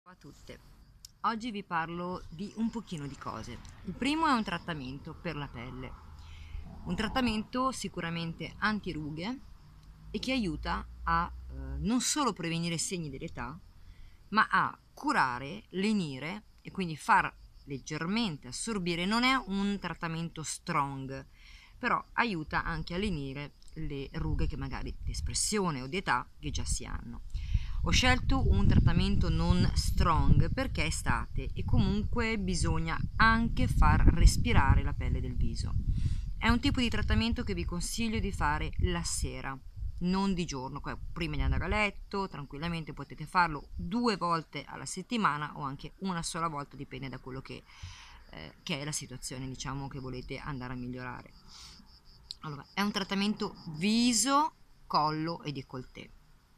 Ciao a tutte, oggi vi parlo di un pochino di cose. Il primo è un trattamento per la pelle, un trattamento sicuramente antirughe e che aiuta a non solo prevenire i segni dell'età, ma a curare, lenire e quindi far leggermente assorbire. Non è un trattamento strong, però aiuta anche a lenire le rughe che magari di espressione o di età che già si hanno. Ho scelto un trattamento non strong perché è estate e comunque bisogna anche far respirare la pelle del viso. È un tipo di trattamento che vi consiglio di fare la sera, non di giorno, prima di andare a letto, tranquillamente potete farlo 2 volte alla settimana o anche una sola volta, dipende da quello che è la situazione, diciamo, che volete andare a migliorare. Allora, è un trattamento viso, collo e décolleté.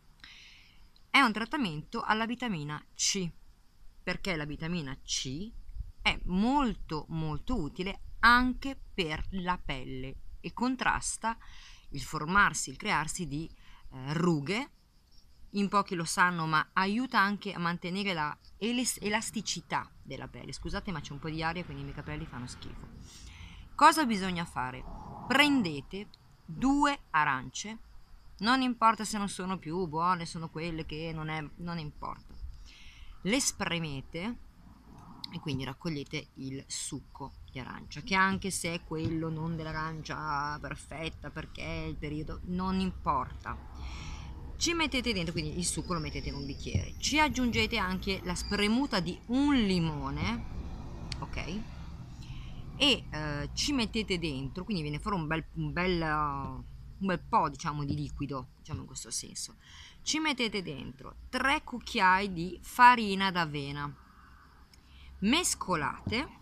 È un trattamento alla vitamina C, perché la vitamina C è molto molto utile anche per la pelle e contrasta il formarsi, il crearsi di rughe. In pochi lo sanno, ma aiuta anche a mantenere la elasticità della pelle. Scusate, ma c'è un po' di aria, quindi i miei capelli fanno schifo. Cosa bisogna fare? Prendete 2 arance, non importa se non sono più buone, sono quelle che non importa. Le spremete e quindi raccogliete il succo di arancia, che anche se è quello non dell'arancia perfetta perché è il periodo, non importa. Ci mettete dentro, quindi il succo lo mettete in un bicchiere, ci aggiungete anche la spremuta di un limone, ok? E ci mettete dentro, quindi viene fuori un bel po', diciamo, di liquido, diciamo in questo senso. Ci mettete dentro 3 cucchiai di farina d'avena, mescolate.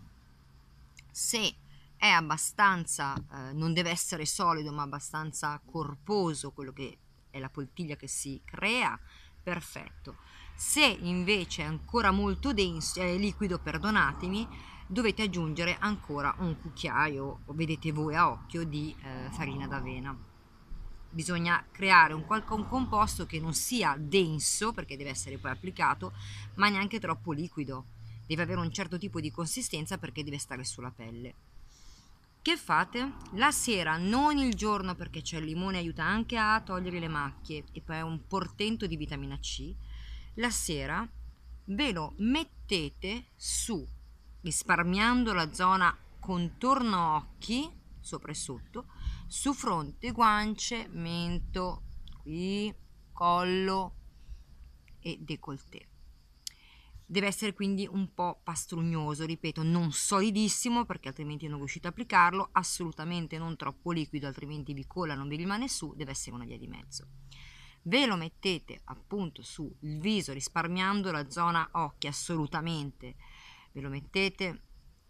Se è abbastanza, non deve essere solido ma abbastanza corposo quello che è la poltiglia che si crea, perfetto. Se invece è ancora molto denso, è liquido, perdonatemi, dovete aggiungere ancora un cucchiaio, o vedete voi a occhio, di farina d'avena. Bisogna creare un composto che non sia denso, perché deve essere poi applicato, ma neanche troppo liquido. Deve avere un certo tipo di consistenza perché deve stare sulla pelle. Che fate? La sera, non il giorno, perché c'è il limone, aiuta anche a togliere le macchie e poi è un portento di vitamina C. La sera ve lo mettete su, risparmiando la zona contorno occhi, sopra e sotto, su fronte, guance, mento, qui, collo e décolleté. Deve essere quindi un po' pastrugnoso, ripeto, non solidissimo perché altrimenti non riuscite a applicarlo, assolutamente non troppo liquido, altrimenti vi cola, non vi rimane su, deve essere una via di mezzo. Ve lo mettete appunto sul viso, risparmiando la zona occhi, assolutamente. Ve lo mettete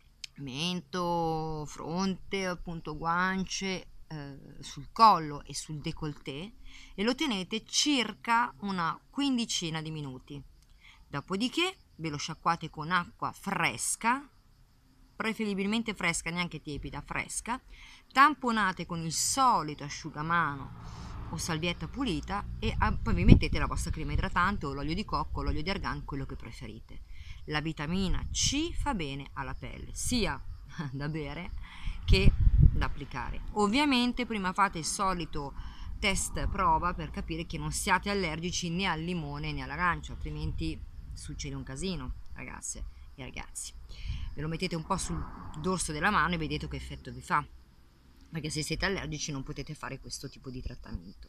mento, fronte, appunto guance, sul collo e sul décolleté e lo tenete circa una quindicina di minuti. Dopodiché ve lo sciacquate con acqua fresca, preferibilmente fresca, neanche tiepida, fresca, tamponate con il solito asciugamano o salvietta pulita e poi vi mettete la vostra crema idratante o l'olio di cocco, l'olio di argan, quello che preferite. La vitamina C fa bene alla pelle, sia da bere che da applicare. Ovviamente prima fate il solito test prova per capire che non siate allergici né al limone né all'arancia, altrimenti succede un casino, ragazze e ragazzi. Ve lo mettete un po' sul dorso della mano e vedete che effetto vi fa, perché se siete allergici non potete fare questo tipo di trattamento.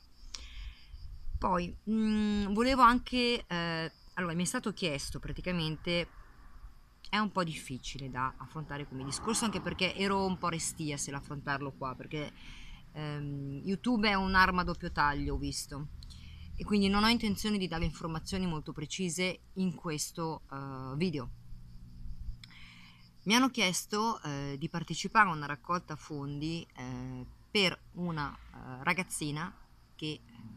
Poi volevo anche allora mi è stato chiesto, praticamente è un po' difficile da affrontare come discorso, anche perché ero un po' restia se l'affrontarlo qua, perché YouTube è un'arma a doppio taglio, ho visto, e quindi non ho intenzione di dare informazioni molto precise in questo video. Mi hanno chiesto di partecipare a una raccolta fondi per una ragazzina che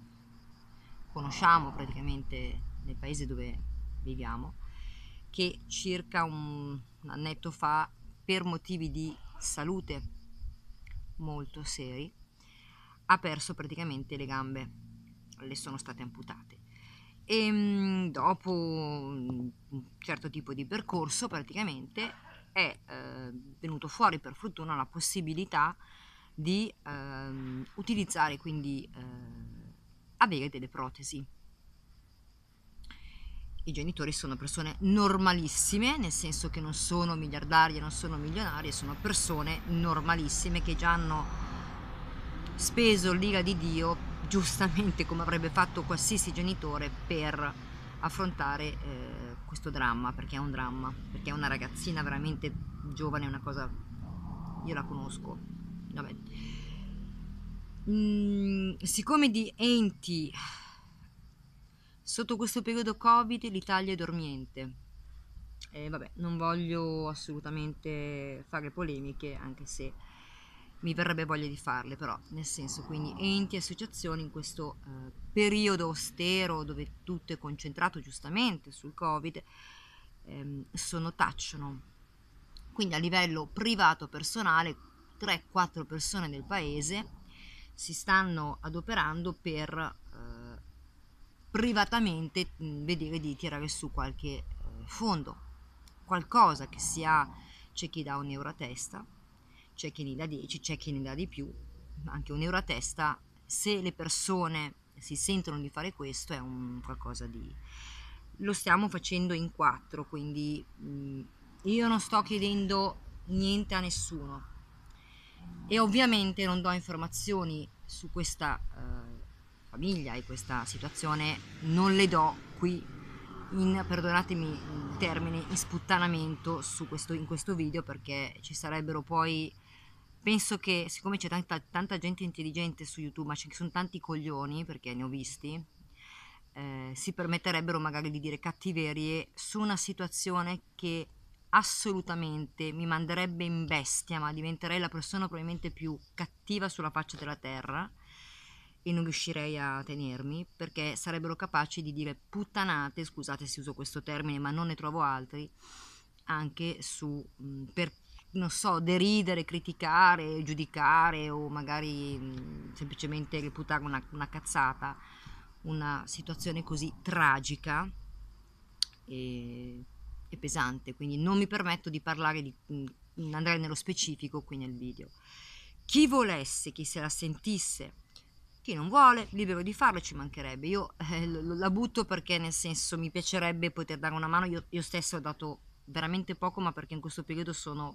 conosciamo praticamente nel paese dove viviamo, che circa un annetto fa, per motivi di salute molto seri, ha perso praticamente le gambe, le sono state amputate e dopo un certo tipo di percorso praticamente è venuto fuori per fortuna la possibilità di utilizzare, quindi avere delle protesi. I genitori sono persone normalissime, nel senso che non sono miliardarie, non sono milionarie, sono persone normalissime che già hanno speso l'ira di Dio, giustamente come avrebbe fatto qualsiasi genitore, per affrontare questo dramma, perché è un dramma, perché è una ragazzina veramente giovane, è una cosa, io la conosco, vabbè. Siccome di enti sotto questo periodo Covid l'Italia è dormiente. Vabbè, non voglio assolutamente fare polemiche, anche se mi verrebbe voglia di farle, però nel senso, quindi enti e associazioni in questo periodo austero dove tutto è concentrato giustamente sul Covid, tacciono. Quindi a livello privato personale 3-4 persone del paese si stanno adoperando per privatamente vedere di tirare su qualche fondo, qualcosa che sia, c'è chi dà €1 a testa, c'è chi ne dà 10, c'è chi ne dà di più, anche €1 a testa, se le persone si sentono di fare questo è un qualcosa di... Lo stiamo facendo in 4, quindi io non sto chiedendo niente a nessuno e ovviamente non do informazioni su questa famiglia e questa situazione, non le do qui in, perdonatemi il termine, in sputtanamento in questo video, perché ci sarebbero poi, penso che siccome c'è tanta gente intelligente su YouTube, ma ci sono tanti coglioni, perché ne ho visti, si permetterebbero magari di dire cattiverie su una situazione che assolutamente mi manderebbe in bestia, ma diventerei la persona probabilmente più cattiva sulla faccia della terra e non riuscirei a tenermi, perché sarebbero capaci di dire puttanate, scusate se uso questo termine ma non ne trovo altri, anche su per, non so, deridere, criticare, giudicare o magari semplicemente reputare una cazzata una situazione così tragica e pesante, quindi non mi permetto di parlare di andare nello specifico qui nel video. Chi volesse, chi se la sentisse, chi non vuole, libero di farlo, ci mancherebbe. Io la butto perché nel senso mi piacerebbe poter dare una mano, io stessa ho dato veramente poco, ma perché in questo periodo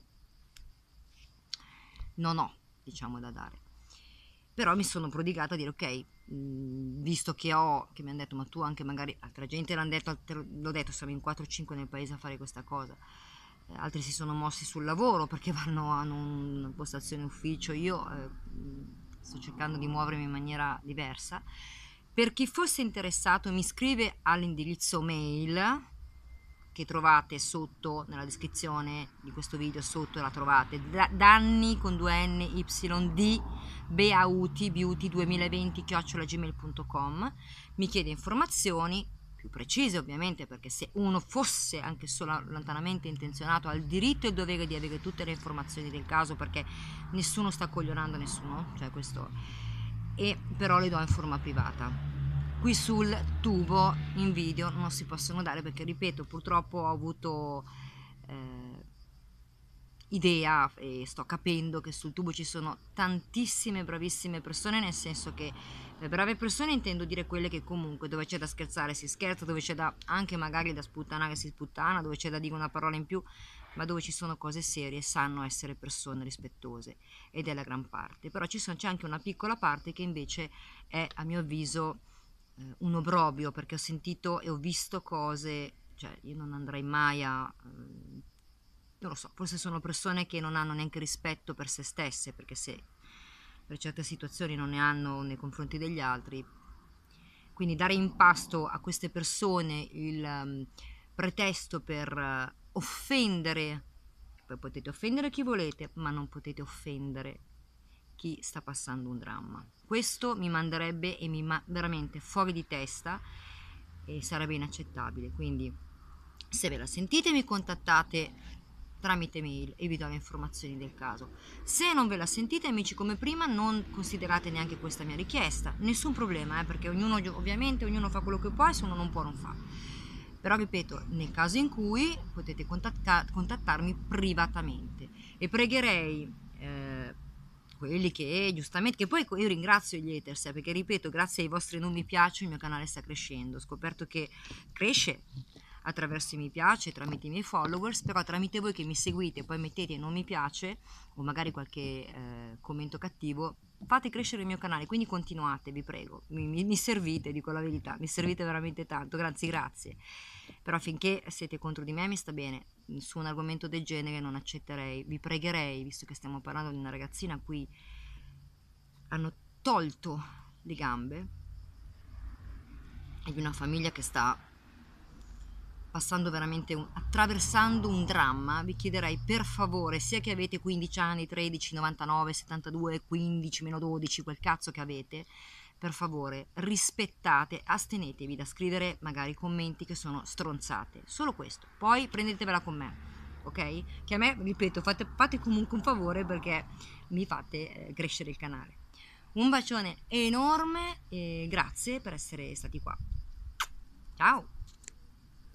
non ho, diciamo, da dare. Però mi sono prodigata a dire ok, visto che mi hanno detto ma tu anche magari, altra gente l'hanno detto, l'ho detto, siamo in 4-5 nel paese a fare questa cosa, altri si sono mossi sul lavoro perché hanno una postazione ufficio, io sto cercando di muovermi in maniera diversa. Per chi fosse interessato mi scrive all'indirizzo mail che trovate sotto nella descrizione di questo video, sotto la trovate, Danni con 2N YD Beauty 2020 @gmail.com. Mi chiede informazioni più precise ovviamente, perché se uno fosse anche solo lontanamente intenzionato ha il diritto e il dovere di avere tutte le informazioni del caso, perché nessuno sta coglionando nessuno, cioè questo, e però le do in forma privata. Qui sul tubo in video non si possono dare perché, ripeto, purtroppo ho avuto idea e sto capendo che sul tubo ci sono tantissime bravissime persone, nel senso che brave persone intendo dire quelle che comunque dove c'è da scherzare si scherza, dove c'è da anche magari da sputtanare si sputtana, dove c'è da dire una parola in più, ma dove ci sono cose serie sanno essere persone rispettose, ed è la gran parte. Però c'è anche una piccola parte che invece è, a mio avviso, un obbrobrio, perché ho sentito e ho visto cose, cioè io non andrei mai a non lo so, forse sono persone che non hanno neanche rispetto per se stesse, perché se per certe situazioni non ne hanno nei confronti degli altri, quindi dare in pasto a queste persone il pretesto per offendere, poi potete offendere chi volete, ma non potete offendere chi sta passando un dramma. Questo mi manderebbe veramente fuori di testa e sarebbe inaccettabile. Quindi se ve la sentite mi contattate tramite mail e vi do le informazioni del caso. Se non ve la sentite, amici, come prima, non considerate neanche questa mia richiesta, nessun problema, perché ovviamente ognuno fa quello che può, e se uno non può non fa. Però ripeto, nel caso in cui potete contattarmi privatamente, e pregherei quelli che giustamente, che poi io ringrazio gli haters, perché ripeto, grazie ai vostri non mi piace il mio canale sta crescendo, ho scoperto che cresce attraverso i mi piace, tramite i miei followers, però tramite voi che mi seguite e poi mettete non mi piace o magari qualche commento cattivo, fate crescere il mio canale, quindi continuate, vi prego, mi servite, dico la verità, mi servite veramente tanto, grazie, però finché siete contro di me mi sta bene, su un argomento del genere non accetterei, vi pregherei, visto che stiamo parlando di una ragazzina a cui hanno tolto le gambe e di una famiglia che sta attraversando un dramma, vi chiederei per favore, sia che avete 15 anni, 13, 99, 72, 15, meno 12, quel cazzo che avete, per favore rispettate, astenetevi da scrivere magari commenti che sono stronzate, solo questo, poi prendetevela con me, ok? Che a me, ripeto, fate comunque un favore, perché mi fate crescere il canale. Un bacione enorme e grazie per essere stati qua. Ciao!